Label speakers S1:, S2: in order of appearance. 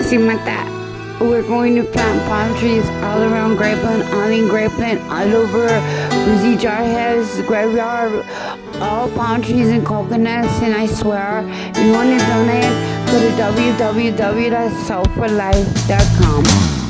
S1: Simata. We're going to plant palm trees all around Grapeland, all in Grapeland, all over Brizzy Jarhead's graveyard, all palm trees and coconuts, and I swear, if you want to donate, go to www.soulforlife.com.